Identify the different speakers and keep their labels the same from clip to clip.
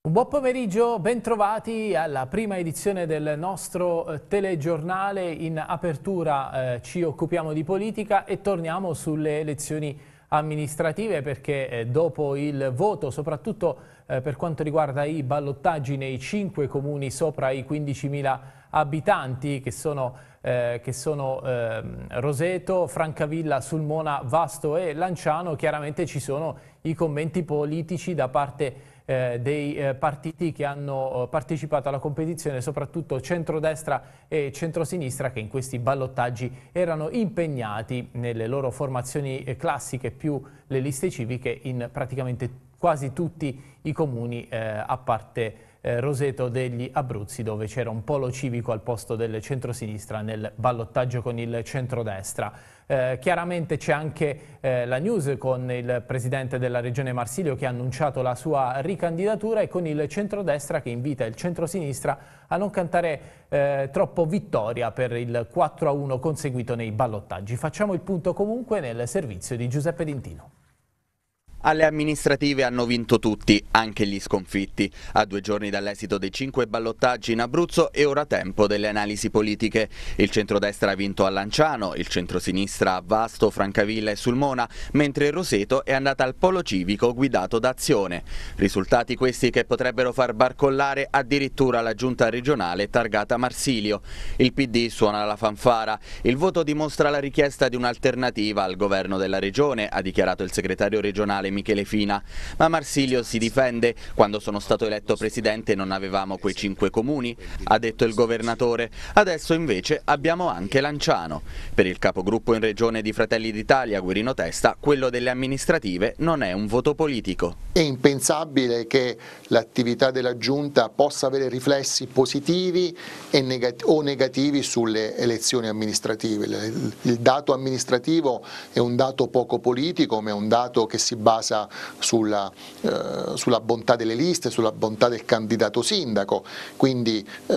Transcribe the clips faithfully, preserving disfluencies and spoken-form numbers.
Speaker 1: Un buon pomeriggio, bentrovati alla prima edizione del nostro eh, telegiornale. In apertura eh, ci occupiamo di politica e torniamo sulle elezioni amministrative perché eh, dopo il voto, soprattutto eh, per quanto riguarda i ballottaggi nei cinque comuni sopra i quindicimila abitanti che sono, eh, che sono eh, Roseto, Francavilla, Sulmona, Vasto e Lanciano, chiaramente ci sono i commenti politici da parte Eh, dei eh, partiti che hanno eh, partecipato alla competizione, soprattutto centrodestra e centrosinistra, che in questi ballottaggi erano impegnati nelle loro formazioni eh, classiche più le liste civiche in praticamente quasi tutti i comuni, eh, a parte eh, Roseto degli Abruzzi, dove c'era un polo civico al posto del centrosinistra nel ballottaggio con il centrodestra. Eh, chiaramente c'è anche eh, la news con il presidente della regione Marsilio che ha annunciato la sua ricandidatura e con il centrodestra che invita il centrosinistra a non cantare eh, troppo vittoria per il quattro a uno conseguito nei ballottaggi. Facciamo il punto comunque nel servizio di Giuseppe Dintino.
Speaker 2: Alle amministrative hanno vinto tutti, anche gli sconfitti. A due giorni dall'esito dei cinque ballottaggi in Abruzzo è ora tempo delle analisi politiche. Il centrodestra ha vinto a Lanciano, il centrosinistra a Vasto, Francavilla e Sulmona, mentre Roseto è andata al polo civico guidato da Azione. Risultati questi che potrebbero far barcollare addirittura la giunta regionale targata Marsilio. Il P D suona la fanfara. Il voto dimostra la richiesta di un'alternativa al governo della regione, ha dichiarato il segretario regionale Michele Fina, ma Marsilio si difende. Quando sono stato eletto presidente non avevamo quei cinque comuni, ha detto il governatore. Adesso invece abbiamo anche Lanciano. Per il capogruppo in regione di Fratelli d'Italia, Guerino Testa, quello delle amministrative non è un voto politico.
Speaker 3: È impensabile che l'attività della giunta possa avere riflessi positivi e negati- o negativi sulle elezioni amministrative. Il dato amministrativo è un dato poco politico, ma è un dato che si basa Sulla, eh, sulla bontà delle liste, sulla bontà del candidato sindaco, quindi eh,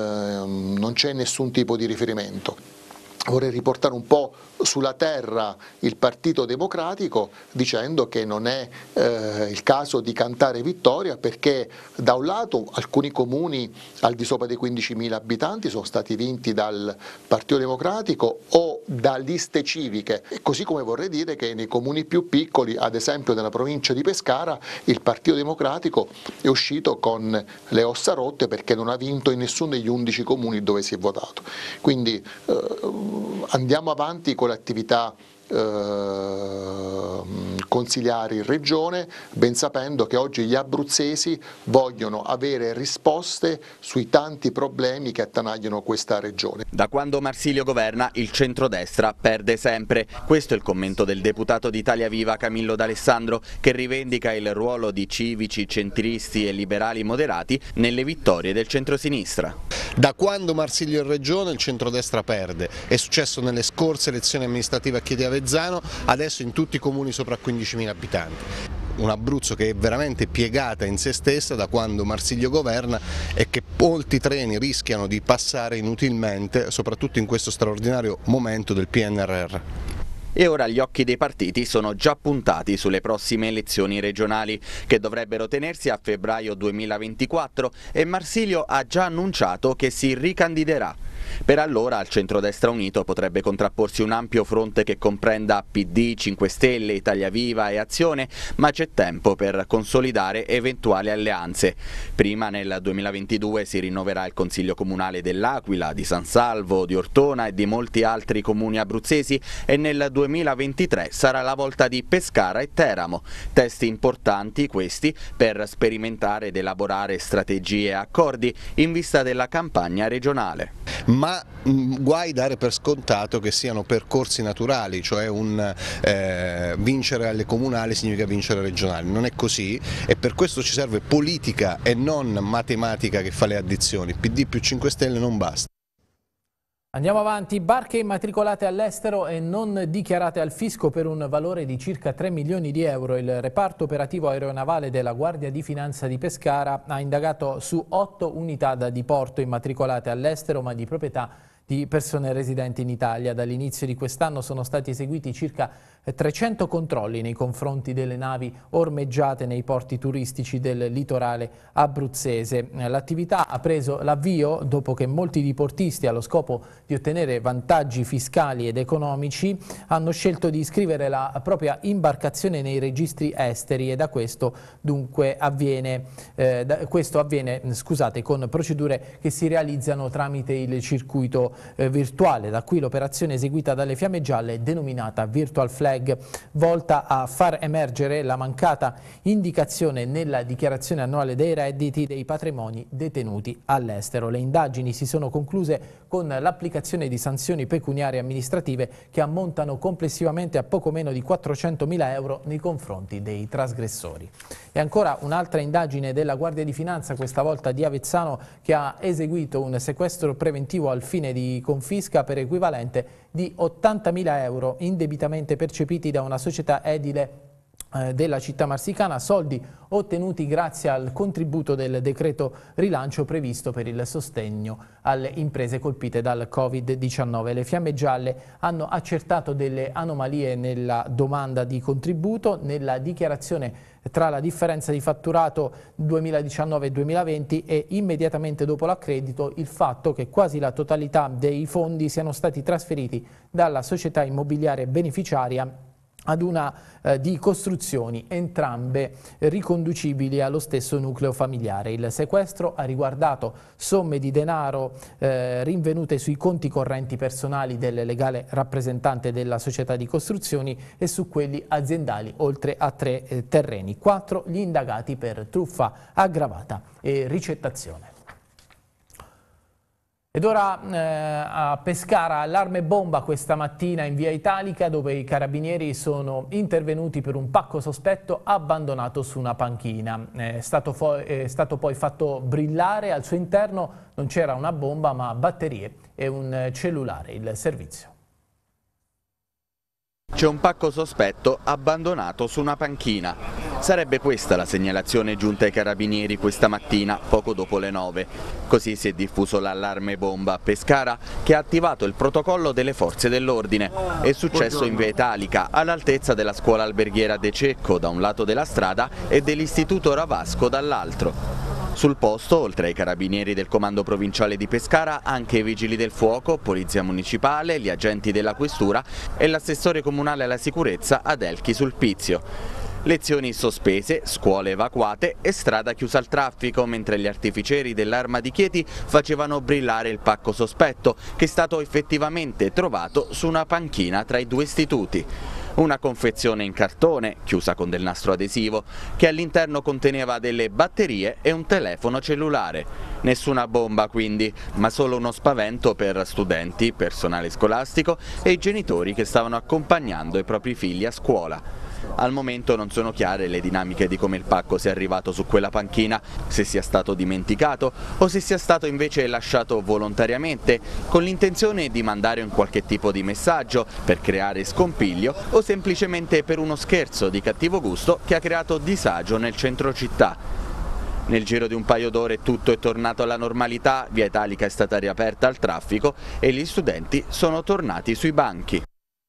Speaker 3: non c'è nessun tipo di riferimento. Vorrei riportare un po' sulla terra il Partito Democratico dicendo che non è eh, il caso di cantare vittoria perché da un lato alcuni comuni al di sopra dei quindicimila abitanti sono stati vinti dal Partito Democratico o da liste civiche, così come vorrei dire che nei comuni più piccoli, ad esempio nella provincia di Pescara, il Partito Democratico è uscito con le ossa rotte perché non ha vinto in nessuno degli undici comuni dove si è votato. Quindi eh, andiamo avanti con l'attività eh, consigliari in regione, ben sapendo che oggi gli abruzzesi vogliono avere risposte sui tanti problemi che attanagliano questa regione.
Speaker 2: Da quando Marsilio governa, il centrodestra perde sempre. Questo è il commento del deputato di Italia Viva Camillo D'Alessandro, che rivendica il ruolo di civici, centristi e liberali moderati nelle vittorie del centrosinistra.
Speaker 4: Da quando Marsilio è in regione il centrodestra perde, è successo nelle scorse elezioni amministrative a Chieti Avezzano, adesso in tutti i comuni sopra quindicimila abitanti. Un Abruzzo che è veramente piegata in se stessa da quando Marsilio governa e che molti treni rischiano di passare inutilmente, soprattutto in questo straordinario momento del P N R R.
Speaker 2: E ora gli occhi dei partiti sono già puntati sulle prossime elezioni regionali che dovrebbero tenersi a febbraio duemilaventiquattro e Marsilio ha già annunciato che si ricandiderà. Per allora al centrodestra unito potrebbe contrapporsi un ampio fronte che comprenda P D, cinque Stelle, Italia Viva e Azione, ma c'è tempo per consolidare eventuali alleanze. Prima nel duemilaventidue si rinnoverà il Consiglio Comunale dell'Aquila, di San Salvo, di Ortona e di molti altri comuni abruzzesi e nel duemilaventitré sarà la volta di Pescara e Teramo. Testi importanti questi per sperimentare ed elaborare strategie e accordi in vista della campagna regionale.
Speaker 4: Ma mh, guai dare per scontato che siano percorsi naturali, cioè un eh, vincere alle comunali significa vincere alle regionali. Non è così e per questo ci serve politica e non matematica che fa le addizioni. P D più cinque Stelle non basta.
Speaker 1: Andiamo avanti, barche immatricolate all'estero e non dichiarate al fisco per un valore di circa tre milioni di euro. Il reparto operativo aeronavale della Guardia di Finanza di Pescara ha indagato su otto unità da diporto immatricolate all'estero ma di proprietà di persone residenti in Italia. Dall'inizio di quest'anno sono stati eseguiti circa trecento controlli nei confronti delle navi ormeggiate nei porti turistici del litorale abruzzese. L'attività ha preso l'avvio dopo che molti diportisti, allo scopo di ottenere vantaggi fiscali ed economici, hanno scelto di iscrivere la propria imbarcazione nei registri esteri e da questo dunque avviene, eh, da, questo avviene scusate, con procedure che si realizzano tramite il circuito eh, virtuale. Da qui l'operazione eseguita dalle Fiamme Gialle denominata Virtual Flag, volta a far emergere la mancata indicazione nella dichiarazione annuale dei redditi dei patrimoni detenuti all'estero. Le indagini si sono concluse con l'applicazione di sanzioni pecuniarie amministrative che ammontano complessivamente a poco meno di quattrocentomila euro nei confronti dei trasgressori. E ancora un'altra indagine della Guardia di Finanza, questa volta di Avezzano, che ha eseguito un sequestro preventivo al fine di confisca per equivalente di ottantamila euro indebitamente percepiti da una società edile della città marsicana, soldi ottenuti grazie al contributo del decreto rilancio previsto per il sostegno alle imprese colpite dal Covid diciannove. Le Fiamme Gialle hanno accertato delle anomalie nella domanda di contributo, nella dichiarazione tra la differenza di fatturato duemiladiciannove e duemilaventi e immediatamente dopo l'accredito il fatto che quasi la totalità dei fondi siano stati trasferiti dalla società immobiliare beneficiaria ad una eh, di costruzioni, entrambe riconducibili allo stesso nucleo familiare. Il sequestro ha riguardato somme di denaro eh, rinvenute sui conti correnti personali del legale rappresentante della società di costruzioni e su quelli aziendali, oltre a tre eh, terreni. Quattro gli indagati per truffa aggravata e ricettazione. Ed ora eh, a Pescara, allarme bomba questa mattina in via Italica, dove i carabinieri sono intervenuti per un pacco sospetto abbandonato su una panchina. È stato, è stato poi fatto brillare, al suo interno non c'era una bomba ma batterie e un cellulare. Il servizio.
Speaker 2: C'è un pacco sospetto abbandonato su una panchina. Sarebbe questa la segnalazione giunta ai carabinieri questa mattina, poco dopo le nove. Così si è diffuso l'allarme bomba a Pescara, che ha attivato il protocollo delle forze dell'ordine. È successo in via Italica, all'altezza della scuola alberghiera De Cecco da un lato della strada e dell'istituto Ravasco dall'altro. Sul posto, oltre ai carabinieri del comando provinciale di Pescara, anche i vigili del fuoco, polizia municipale, gli agenti della questura e l'assessore comunale alla sicurezza Adelchi Sulpizio. Lezioni sospese, scuole evacuate e strada chiusa al traffico, mentre gli artificieri dell'Arma di Chieti facevano brillare il pacco sospetto, che è stato effettivamente trovato su una panchina tra i due istituti. Una confezione in cartone, chiusa con del nastro adesivo, che all'interno conteneva delle batterie e un telefono cellulare. Nessuna bomba quindi, ma solo uno spavento per studenti, personale scolastico e i genitori che stavano accompagnando i propri figli a scuola. Al momento non sono chiare le dinamiche di come il pacco sia arrivato su quella panchina, se sia stato dimenticato o se sia stato invece lasciato volontariamente con l'intenzione di mandare un qualche tipo di messaggio per creare scompiglio o semplicemente per uno scherzo di cattivo gusto che ha creato disagio nel centro città. Nel giro di un paio d'ore tutto è tornato alla normalità, via Italica è stata riaperta al traffico e gli studenti sono tornati sui banchi.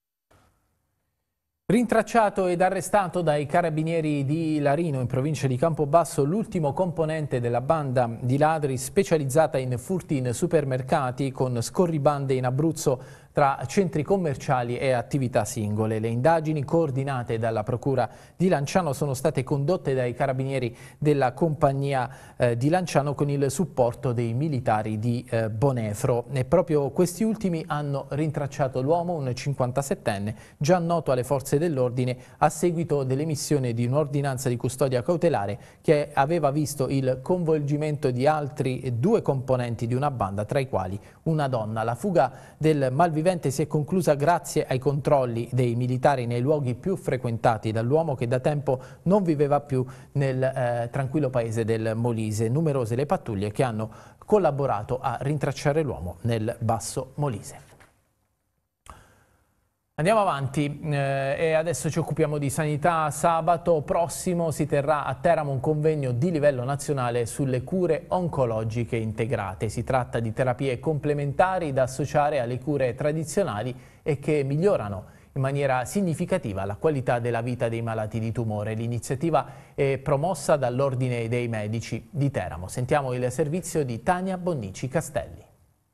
Speaker 1: Rintracciato ed arrestato dai carabinieri di Larino in provincia di Campobasso l'ultimo componente della banda di ladri specializzata in furti in supermercati con scorribande in Abruzzo tra centri commerciali e attività singole. Le indagini coordinate dalla Procura di Lanciano sono state condotte dai carabinieri della compagnia eh, di Lanciano con il supporto dei militari di eh, Bonefro. E proprio questi ultimi hanno rintracciato l'uomo, un cinquantasettenne, già noto alle forze dell'ordine a seguito dell'emissione di un'ordinanza di custodia cautelare che aveva visto il coinvolgimento di altri due componenti di una banda, tra i quali una donna. La fuga del malvivente si è conclusa grazie ai controlli dei militari nei luoghi più frequentati dall'uomo, che da tempo non viveva più nel eh, tranquillo paese del Molise. Numerose le pattuglie che hanno collaborato a rintracciare l'uomo nel Basso Molise. Andiamo avanti eh, e adesso ci occupiamo di sanità. Sabato prossimo si terrà a Teramo un convegno di livello nazionale sulle cure oncologiche integrate. Si tratta di terapie complementari da associare alle cure tradizionali e che migliorano in maniera significativa la qualità della vita dei malati di tumore. L'iniziativa è promossa dall'Ordine dei Medici di Teramo. Sentiamo il servizio di Tania Bonnici Castelli.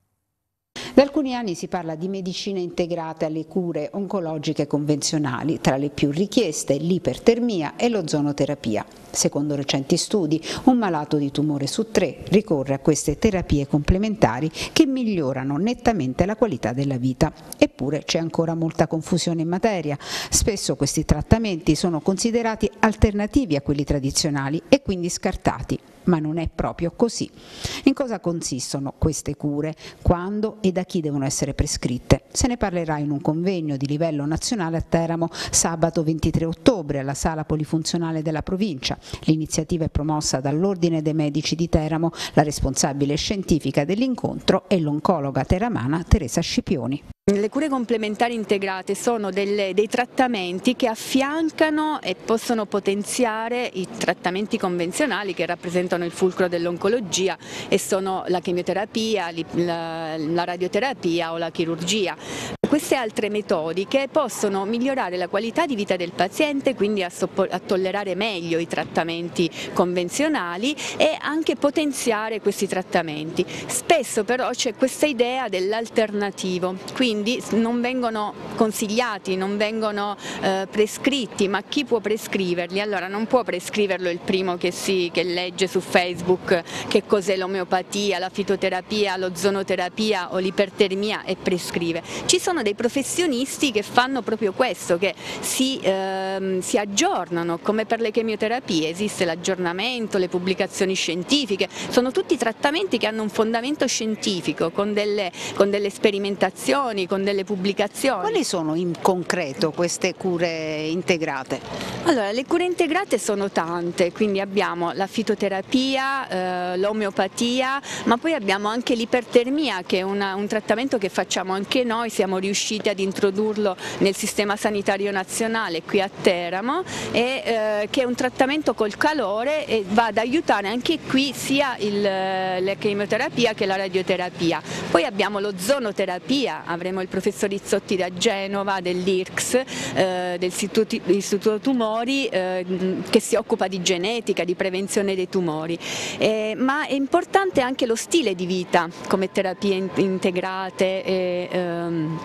Speaker 5: Da alcuni anni si parla di medicina integrata alle cure oncologiche convenzionali, tra le più richieste l'ipertermia e l'ozonoterapia. Secondo recenti studi, un malato di tumore su tre ricorre a queste terapie complementari che migliorano nettamente la qualità della vita. Eppure c'è ancora molta confusione in materia. Spesso questi trattamenti sono considerati alternativi a quelli tradizionali e quindi scartati. Ma non è proprio così. In cosa consistono queste cure? Quando e da chi devono essere prescritte? Se ne parlerà in un convegno di livello nazionale a Teramo sabato ventitré ottobre alla Sala Polifunzionale della provincia. L'iniziativa è promossa dall'Ordine dei Medici di Teramo, la responsabile scientifica dell'incontro è l'oncologa teramana Teresa Scipioni.
Speaker 6: Le cure complementari integrate sono delle, dei trattamenti che affiancano e possono potenziare i trattamenti convenzionali che rappresentano il fulcro dell'oncologia e sono la chemioterapia, la, la radioterapia o la chirurgia. Queste altre metodiche possono migliorare la qualità di vita del paziente, quindi a, a tollerare meglio i trattamenti convenzionali e anche potenziare questi trattamenti. Spesso però c'è questa idea dell'alternativo, quindi non vengono consigliati, non vengono eh, prescritti, ma chi può prescriverli? Allora non può prescriverlo il primo che, si, che legge su Facebook che cos'è l'omeopatia, la fitoterapia, l'ozonoterapia o l'ipertermia e prescrive. Ci sono dei professionisti che fanno proprio questo, che si, ehm, si aggiornano, come per le chemioterapie, esiste l'aggiornamento, le pubblicazioni scientifiche, sono tutti trattamenti che hanno un fondamento scientifico, con delle, con delle sperimentazioni, con delle pubblicazioni.
Speaker 5: Quali sono in concreto queste cure integrate?
Speaker 6: Allora, le cure integrate sono tante, quindi abbiamo la fitoterapia, eh, l'omeopatia, ma poi abbiamo anche l'ipertermia, che è una, un trattamento che facciamo anche noi, siamo riusciti ad introdurlo nel sistema sanitario nazionale qui a Teramo, e, eh, che è un trattamento col calore e va ad aiutare anche qui sia il, la chemioterapia che la radioterapia. Poi abbiamo l'ozonoterapia, avremo il professor Rizzotti da Genova, dell'I R C S, eh, dell'Istituto Tumori, eh, che si occupa di genetica, di prevenzione dei tumori. Eh, ma è importante anche lo stile di vita come terapie in integrate e, ehm,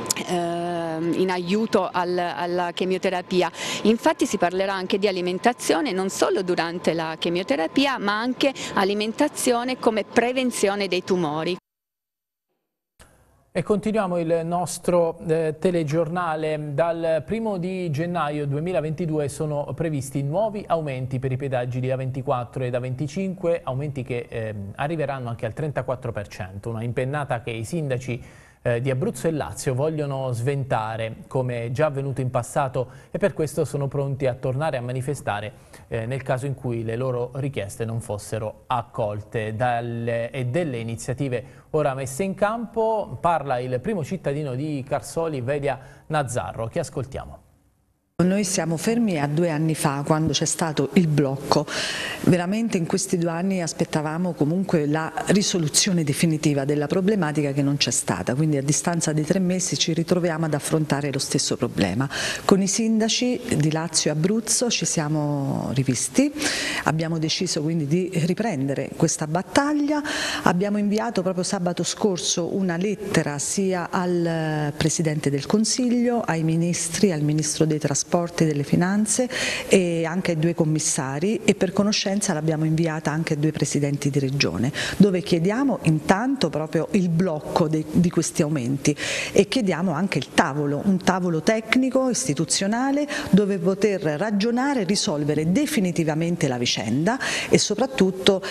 Speaker 6: in aiuto al, alla chemioterapia. Infatti si parlerà anche di alimentazione non solo durante la chemioterapia, ma anche alimentazione come prevenzione dei tumori.
Speaker 1: E continuiamo il nostro eh, telegiornale. Dal primo di gennaio duemilaventidue sono previsti nuovi aumenti per i pedaggi di A ventiquattro ed A venticinque, aumenti che eh, arriveranno anche al trentaquattro per cento, una impennata che i sindaci Eh, di Abruzzo e Lazio vogliono sventare, come già avvenuto in passato, e per questo sono pronti a tornare a manifestare eh, nel caso in cui le loro richieste non fossero accolte. Dalle, e delle iniziative ora messe in campo parla il primo cittadino di Carsoli, Velia Nazzarro, che ascoltiamo.
Speaker 7: Noi siamo fermi a due anni fa, quando c'è stato il blocco. Veramente in questi due anni aspettavamo comunque la risoluzione definitiva della problematica, che non c'è stata, quindi a distanza di tre mesi ci ritroviamo ad affrontare lo stesso problema. Con i sindaci di Lazio e Abruzzo ci siamo rivisti, abbiamo deciso quindi di riprendere questa battaglia, abbiamo inviato proprio sabato scorso una lettera sia al Presidente del Consiglio, ai ministri, al Ministro dei Trasporti, delle Finanze e anche ai due commissari, e per conoscenza l'abbiamo inviata anche ai due presidenti di regione, dove chiediamo intanto proprio il blocco de, di questi aumenti e chiediamo anche il tavolo, un tavolo tecnico istituzionale dove poter ragionare e risolvere definitivamente la vicenda e soprattutto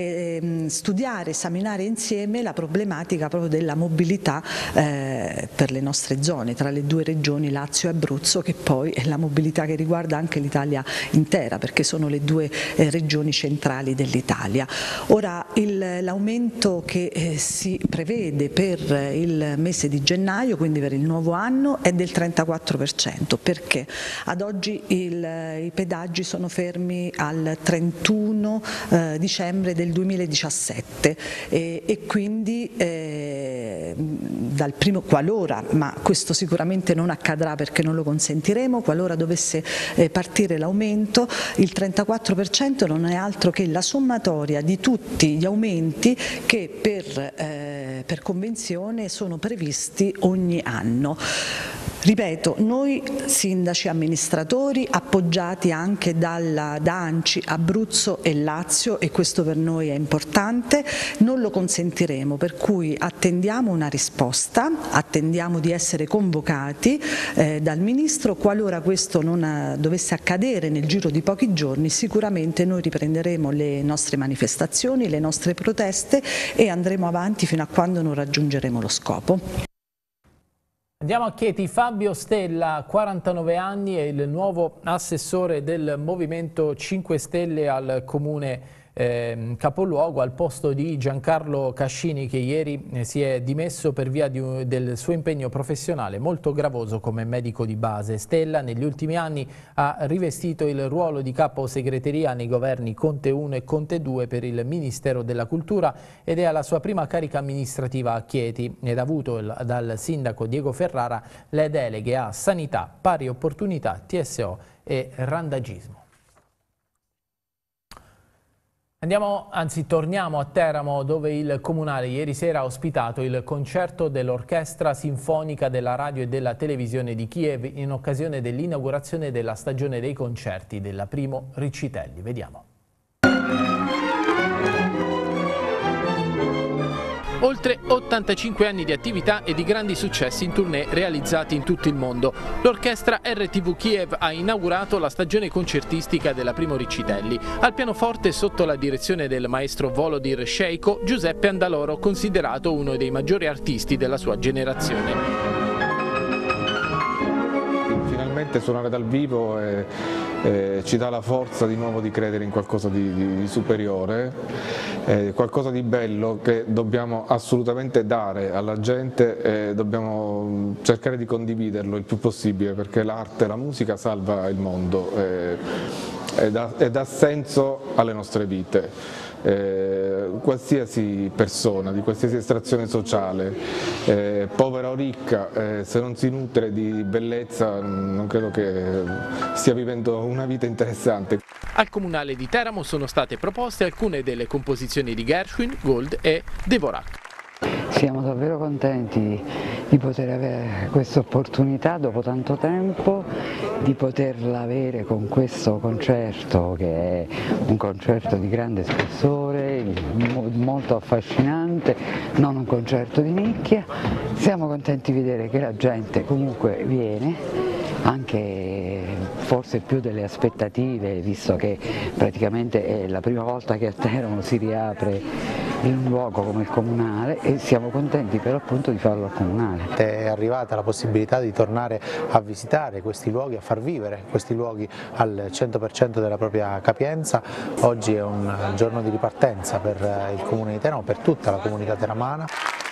Speaker 7: eh, studiare, esaminare insieme la problematica proprio della mobilità eh, per le nostre zone, tra le due regioni Lazio e Abruzzo, che poi è la la mobilità che riguarda anche l'Italia intera, perché sono le due eh, regioni centrali dell'Italia. Ora l'aumento che eh, si prevede per il mese di gennaio, quindi per il nuovo anno, è del trentaquattro per cento, perché ad oggi il, i pedaggi sono fermi al trentuno eh, dicembre del duemiladiciassette e, e quindi eh, dal primo, qualora, ma questo sicuramente non accadrà perché non lo consentiremo, qualora dovesse eh, partire l'aumento, il trentaquattro per cento non è altro che la sommatoria di tutti gli aumenti che per, eh, per convenzione sono previsti ogni anno. Ripeto, noi sindaci amministratori appoggiati anche dalla, da ANCI, Abruzzo e Lazio, e questo per noi è importante, non lo consentiremo, per cui attendiamo una risposta, attendiamo di essere convocati eh, dal Ministro. Qualora questo non dovesse accadere nel giro di pochi giorni, sicuramente noi riprenderemo le nostre manifestazioni, le nostre proteste e andremo avanti fino a quando non raggiungeremo lo scopo.
Speaker 1: Andiamo a Chieti. Fabio Stella, quarantanove anni, è il nuovo assessore del Movimento cinque Stelle al Comune eh, capoluogo, al posto di Giancarlo Cascini, che ieri eh, si è dimesso per via di un, del suo impegno professionale molto gravoso come medico di base. Stella negli ultimi anni ha rivestito il ruolo di capo segreteria nei governi Conte uno e Conte due per il Ministero della Cultura ed è alla sua prima carica amministrativa a Chieti ed ha avuto il, dal sindaco Diego Ferrara le deleghe a sanità, pari opportunità, T S O e randagismo. Andiamo, anzi torniamo a Teramo, dove il Comunale ieri sera ha ospitato il concerto dell'Orchestra Sinfonica della Radio e della Televisione di Kiev in occasione dell'inaugurazione della stagione dei concerti della Primo Riccitelli. Vediamo. Oltre ottantacinque anni di attività e di grandi successi in tournée realizzati in tutto il mondo. L'orchestra R T V Kiev ha inaugurato la stagione concertistica della Primo Riccitelli. Al pianoforte, sotto la direzione del maestro Volodymyr Sheiko, Giuseppe Andaloro, considerato uno dei maggiori artisti della sua generazione.
Speaker 8: Finalmente suonare dal vivo e, e ci dà la forza di nuovo di credere in qualcosa di, di, di superiore, eh, qualcosa di bello che dobbiamo assolutamente dare alla gente e dobbiamo cercare di condividerlo il più possibile, perché l'arte, la musica salva il mondo e, e, dà, e dà senso alle nostre vite. Eh, qualsiasi persona di qualsiasi estrazione sociale, eh, povera o ricca, eh, se non si nutre di bellezza non credo che stia vivendo una vita interessante.
Speaker 1: Al Comunale di Teramo sono state proposte alcune delle composizioni di Gershwin, Gold e Dvorak.
Speaker 9: Siamo davvero contenti di poter avere questa opportunità dopo tanto tempo, di poterla avere con questo concerto, che è un concerto di grande spessore, molto affascinante, non un concerto di nicchia. Siamo contenti di vedere che la gente comunque viene, anche forse più delle aspettative, visto che praticamente è la prima volta che a Teramo si riapre in un luogo come il Comunale, e siamo contenti per l'appunto di farlo al Comunale.
Speaker 10: È arrivata la possibilità di tornare a visitare questi luoghi, a far vivere questi luoghi al cento per cento della propria capienza. Oggi è un giorno di ripartenza per il Comune di Teramo, per tutta la comunità teramana.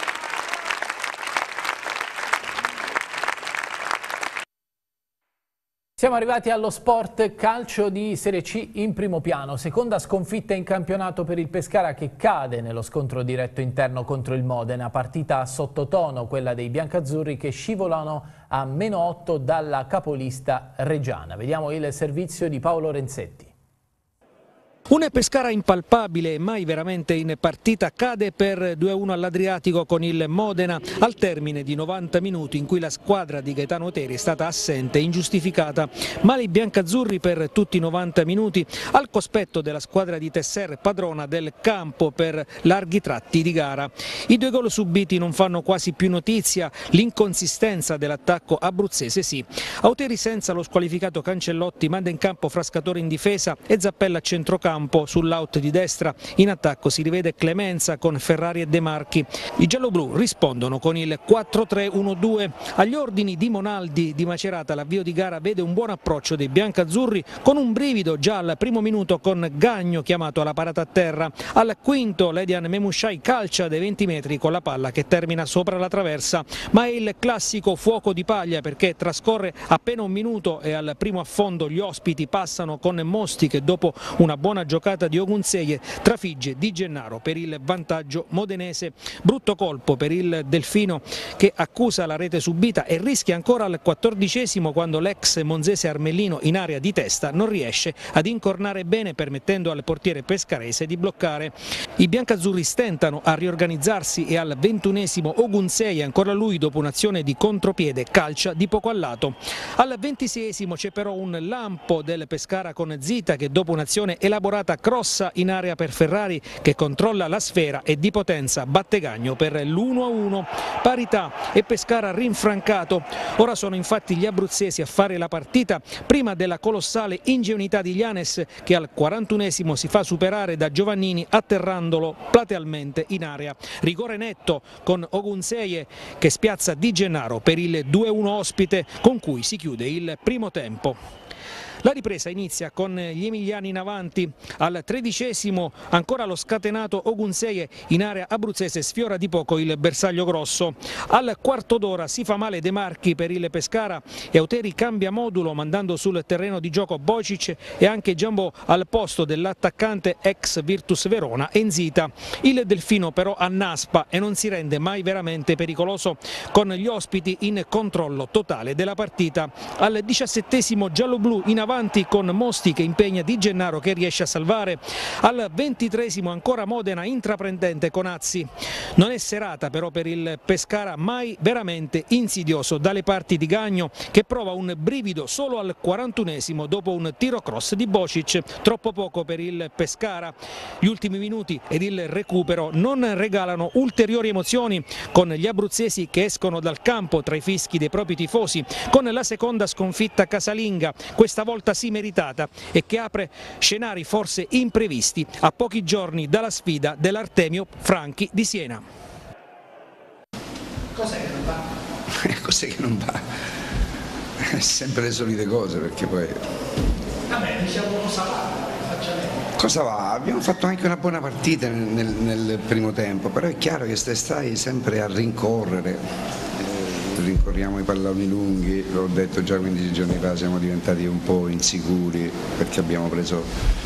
Speaker 1: Siamo arrivati allo sport, calcio di Serie C in primo piano, seconda sconfitta in campionato per il Pescara che cade nello scontro diretto interno contro il Modena, partita a sottotono quella dei biancazzurri che scivolano a meno otto dalla capolista reggiana. Vediamo il servizio di Paolo Renzetti.
Speaker 11: Un Pescara impalpabile, mai veramente in partita, cade per due a uno all'Adriatico con il Modena al termine di novanta minuti in cui la squadra di Gaetano Oteri è stata assente e ingiustificata. Male i biancazzurri per tutti i novanta minuti al cospetto della squadra di Tesser, padrona del campo per larghi tratti di gara. I due gol subiti non fanno quasi più notizia, l'inconsistenza dell'attacco abruzzese sì. Oteri senza lo squalificato Cancellotti manda in campo Frascatore in difesa e Zappella a centrocampo. Sull'out di destra, in attacco si rivede Clemenza con Ferrari e De Marchi. I gialloblu rispondono con il quattro tre uno due. Agli ordini di Monaldi di Macerata l'avvio di gara vede un buon approccio dei biancazzurri con un brivido già al primo minuto con Gagno chiamato alla parata a terra. Al quinto Ledian Memushai calcia dai venti metri con la palla che termina sopra la traversa, ma è il classico fuoco di paglia perché trascorre appena un minuto e al primo affondo gli ospiti passano con Mosti che dopo una buona buona giocata di Ogunseye trafigge Di Gennaro per il vantaggio modenese. Brutto colpo per il Delfino che accusa la rete subita e rischia ancora al quattordicesimo quando l'ex monzese Armellino in area di testa non riesce ad incornare bene, permettendo al portiere pescarese di bloccare. I biancazzurri stentano a riorganizzarsi e al ventunesimo Ogunseye, ancora lui dopo un'azione di contropiede, calcia di poco a lato. Al ventiseiesimo c'è però un lampo del Pescara con Zita che dopo un'azione elaborata crossa in area per Ferrari che controlla la sfera e di potenza batte Gagno per l'uno a uno. Parità e Pescara rinfrancato. Ora sono infatti gli abruzzesi a fare la partita prima della colossale ingenuità di Llanes che al quarantunesimo si fa superare da Giovannini atterrandolo platealmente in area. Rigore netto con Ogunseye che spiazza Di Gennaro per il due a uno ospite con cui si chiude il primo tempo. La ripresa inizia con gli emiliani in avanti, al tredicesimo ancora lo scatenato Ogunseye in area abruzzese sfiora di poco il bersaglio grosso. Al quarto d'ora si fa male De Marchi per il Pescara e Auteri cambia modulo mandando sul terreno di gioco Bocic e anche Giambò al posto dell'attaccante ex Virtus Verona Enzita. Il Delfino però annaspa e non si rende mai veramente pericoloso con gli ospiti in controllo totale della partita. Al diciassettesimo giallo-blu in avanti avanti con Mosti che impegna Di Gennaro che riesce a salvare. Al ventitreesimo ancora Modena intraprendente con Azzi. Non è serata però per il Pescara, mai veramente insidioso dalle parti di Gagno che prova un brivido solo al quarantunesimo dopo un tiro cross di Bocic. Troppo poco per il Pescara. Gli ultimi minuti ed il recupero non regalano ulteriori emozioni con gli abruzzesi che escono dal campo tra i fischi dei propri tifosi con la seconda sconfitta casalinga, questa volta sì meritata e che apre scenari forse imprevisti a pochi giorni dalla sfida dell'Artemio Franchi di Siena.
Speaker 12: Cos'è che non va? Cos'è che non va? Sempre le solite cose, perché poi...
Speaker 11: Vabbè, diciamo cosa va, facciamo.
Speaker 12: Cosa va? Abbiamo fatto anche una buona partita nel, nel primo tempo, però è chiaro che stai sempre a rincorrere. Rincorriamo i palloni lunghi, l'ho detto già quindici giorni fa, siamo diventati un po' insicuri perché abbiamo preso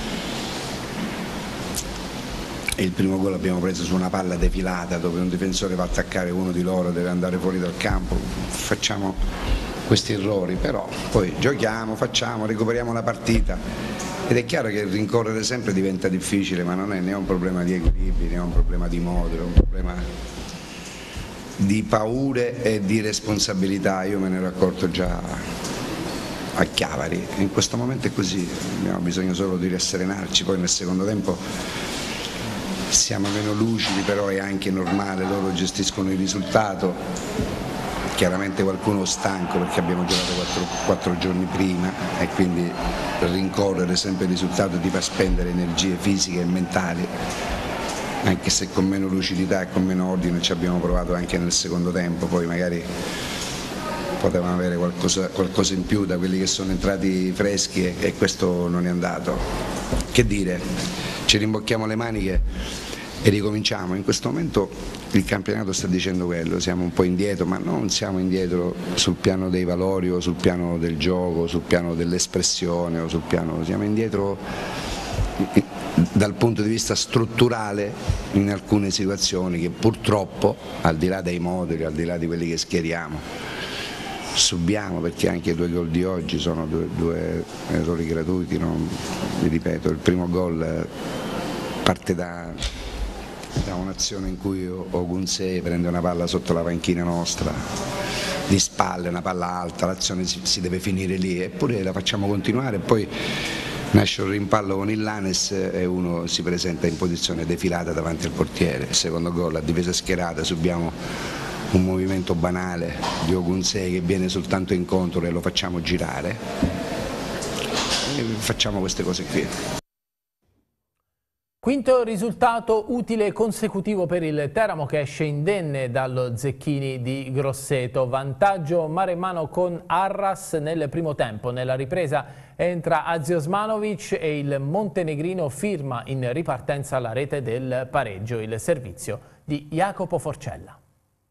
Speaker 12: il primo gol l'abbiamo preso su una palla defilata dove un difensore va a attaccare uno di loro, deve andare fuori dal campo, facciamo questi errori, però poi giochiamo, facciamo, recuperiamo la partita ed è chiaro che rincorrere sempre diventa difficile, ma non è né un problema di equilibri né un problema di modulo, è un problema di paure e di responsabilità. Io me ne ero accorto già a Chiavari, in questo momento è così, abbiamo bisogno solo di rasserenarci, poi nel secondo tempo siamo meno lucidi, però è anche normale, loro gestiscono il risultato, chiaramente qualcuno stanco perché abbiamo giocato quattro, quattro giorni prima e quindi rincorrere sempre il risultato ti fa spendere energie fisiche e mentali, anche se con meno lucidità e con meno ordine ci abbiamo provato anche nel secondo tempo, poi magari potevamo avere qualcosa, qualcosa in più da quelli che sono entrati freschi e, e questo non è andato. Che dire, ci rimbocchiamo le maniche e ricominciamo. In questo momento il campionato sta dicendo quello, siamo un po' indietro, ma non siamo indietro sul piano dei valori o sul piano del gioco, sul piano dell'espressione o sul piano, siamo indietro dal punto di vista strutturale in alcune situazioni che purtroppo, al di là dei moduli, al di là di quelli che schieriamo, subiamo, perché anche i due gol di oggi sono due, due errori gratuiti, non, vi ripeto, il primo gol parte da, da un'azione in cui Ogunseye prende una palla sotto la panchina nostra, di spalle, una palla alta, l'azione si, si deve finire lì, eppure la facciamo continuare e poi nasce un rimpallo con il Llanes e uno si presenta in posizione defilata davanti al portiere. Il secondo gol a difesa schierata, subiamo un movimento banale di Ogunseye che viene soltanto incontro e lo facciamo girare e facciamo queste cose qui.
Speaker 1: Quinto risultato utile consecutivo per il Teramo che esce indenne dallo Zecchini di Grosseto. Vantaggio mare in mano con Arras nel primo tempo. Nella ripresa entra Azio Osmanovic e il montenegrino firma in ripartenza la rete del pareggio. Il servizio di Jacopo Forcella.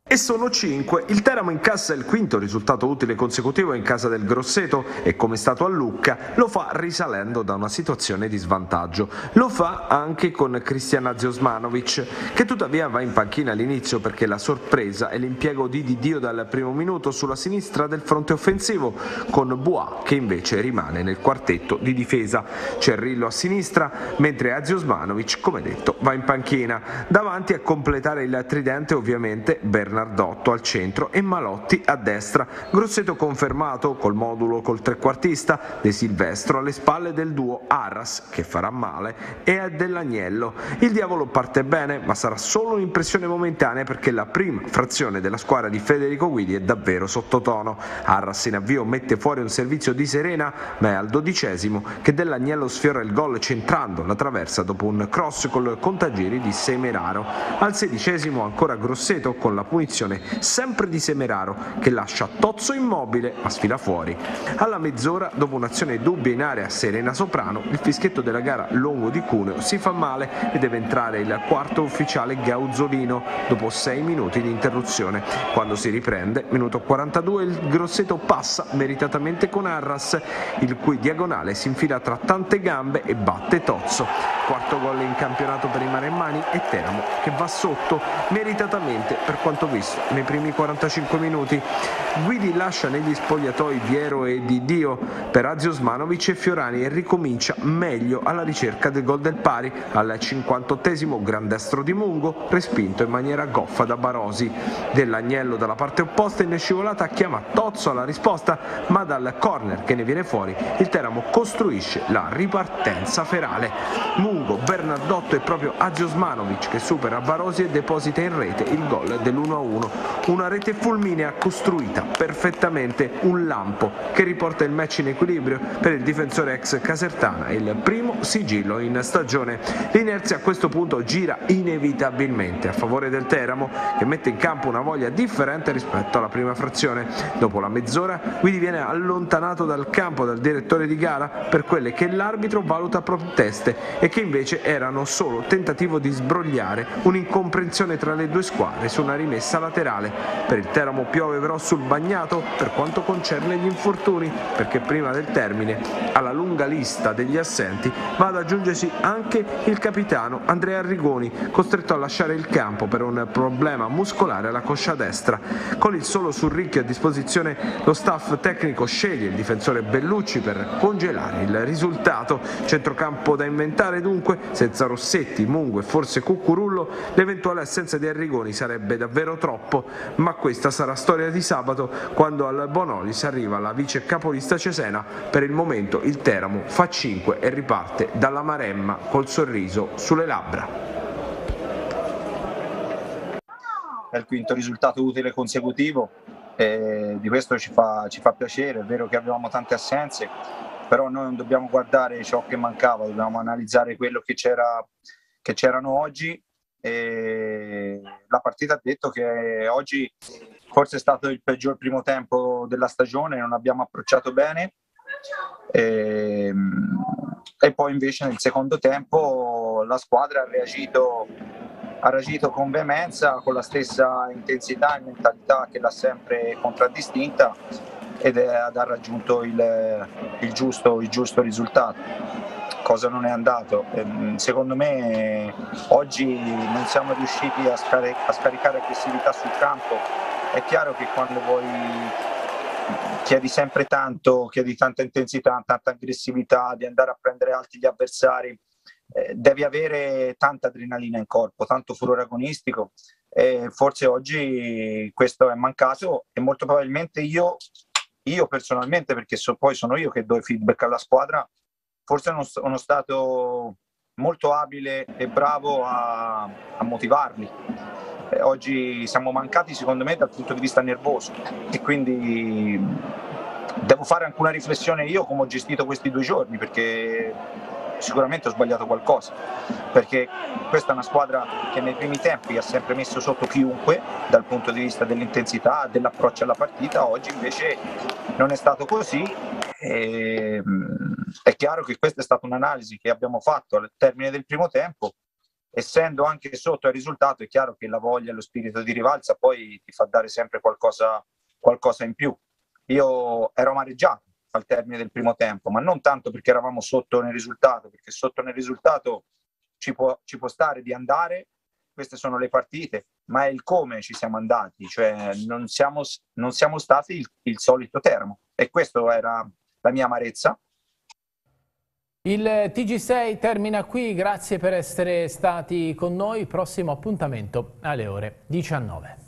Speaker 13: E sono cinque. Il Teramo incassa il quinto risultato utile consecutivo in casa del Grosseto e, come è stato a Lucca, lo fa risalendo da una situazione di svantaggio. Lo fa anche con Cristian Aziosmanovic, che tuttavia va in panchina all'inizio perché la sorpresa è l'impiego di Didio dal primo minuto sulla sinistra del fronte offensivo, con Bois che invece rimane nel quartetto di difesa. Cerrillo a sinistra, mentre Aziosmanovic, come detto, va in panchina. Davanti a completare il tridente ovviamente Bernardotto al centro e Malotti a destra. Grosseto confermato col modulo col trequartista, De Silvestro alle spalle del duo Arras, che farà male, e dell'Agnello. Il diavolo parte bene, ma sarà solo un'impressione momentanea perché la prima frazione della squadra di Federico Guidi è davvero sottotono. Arras in avvio mette fuori un servizio di Serena, ma è al dodicesimo che dell'Agnello sfiora il gol centrando la traversa dopo un cross col contagiri di Semeraro. Al sedicesimo ancora Grosseto con la punizione sempre di Semeraro, che lascia Tozzo immobile ma sfila fuori. Alla mezz'ora, dopo un'azione dubbia in area Serena Soprano, il fischietto della gara Longo di Cuneo si fa male e deve entrare il quarto ufficiale Gauzolino dopo sei minuti di interruzione. Quando si riprende, minuto quarantadue, il Grosseto passa meritatamente con Arras, il cui diagonale si infila tra tante gambe e batte Tozzo. Quarto gol in campionato per i maremmani e Teramo che va sotto meritatamente per quanto visto nei primi quarantacinque minuti. Guidi lascia negli spogliatoi Viero e Didio per Aziosmanovic e Fiorani e ricomincia meglio alla ricerca del gol del pari. Al cinquantottesimo gran destro di Mungo, respinto in maniera goffa da Barosi. Dell'Agnello dalla parte opposta in scivolata chiama Tozzo alla risposta, ma dal corner che ne viene fuori il Teramo costruisce la ripartenza ferale. Mungo, Bernardotto e proprio Aziosmanovic che supera Barosi e deposita in rete il gol dell'uno a uno. Una rete fulminea costruita perfettamente, un lampo che riporta il match in equilibrio per il difensore ex Casertana, il primo sigillo in stagione. L'inerzia a questo punto gira inevitabilmente a favore del Teramo, che mette in campo una voglia differente rispetto alla prima frazione. Dopo la mezz'ora Guidi viene allontanato dal campo dal direttore di gara per quelle che l'arbitro valuta proteste e che invece erano solo tentativo di sbrogliare un'incomprensione tra le due squadre su una rimessa laterale. Per il Teramo piove però sul bagnato per quanto concerne gli infortuni, perché prima del termine alla lunga lista degli assenti va ad aggiungersi anche il capitano Andrea Arrigoni, costretto a lasciare il campo per un problema muscolare alla coscia destra. Con il solo Surricchio a disposizione, lo staff tecnico sceglie il difensore Bellucci per congelare il risultato. Centrocampo da inventare dunque, senza Rossetti, Mungo e forse Cuccurullo l'eventuale assenza di Arrigoni sarebbe davvero troppo, ma questa sarà storia di sabato quando al Bonolis arriva la vice capolista Cesena. Per il momento il Teramo fa cinque e riparte dalla Maremma col sorriso sulle labbra.
Speaker 14: È il quinto risultato utile consecutivo e di questo ci fa, ci fa piacere. È vero che avevamo tante assenze, però noi non dobbiamo guardare ciò che mancava, dobbiamo analizzare quello che c'era, che c'erano oggi. E la partita ha detto che oggi forse è stato il peggior primo tempo della stagione, non abbiamo approcciato bene e, e poi invece nel secondo tempo la squadra ha reagito, ha reagito con veemenza, con la stessa intensità e mentalità che l'ha sempre contraddistinta ed è, ha raggiunto il, il, giusto, il giusto risultato. Cosa non è andato? Secondo me oggi non siamo riusciti a, scaric- a scaricare aggressività sul campo. È chiaro che quando vuoi chiedi sempre tanto, chiedi tanta intensità, tanta aggressività, di andare a prendere alti gli avversari, eh, devi avere tanta adrenalina in corpo, tanto furore agonistico. E forse oggi questo è mancato e molto probabilmente io, io personalmente, perché so, poi sono io che do il feedback alla squadra, forse non sono stato molto abile e bravo a, a motivarli. Eh, oggi siamo mancati secondo me dal punto di vista nervoso e quindi devo fare anche una riflessione io come ho gestito questi due giorni, perché sicuramente ho sbagliato qualcosa, perché questa è una squadra che nei primi tempi ha sempre messo sotto chiunque dal punto di vista dell'intensità, dell'approccio alla partita. Oggi invece non è stato così e è chiaro che questa è stata un'analisi che abbiamo fatto al termine del primo tempo essendo anche sotto il risultato, è chiaro che la voglia e lo spirito di rivalsa poi ti fa dare sempre qualcosa, qualcosa in più. Io ero amareggiato al termine del primo tempo, ma non tanto perché eravamo sotto nel risultato, perché sotto nel risultato ci può, ci può stare di andare, queste sono le partite, ma è il come ci siamo andati, cioè non siamo, non siamo stati il, il solito Teramo, e questa era la mia amarezza.
Speaker 1: Il T G sei termina qui, grazie per essere stati con noi, prossimo appuntamento alle ore diciannove.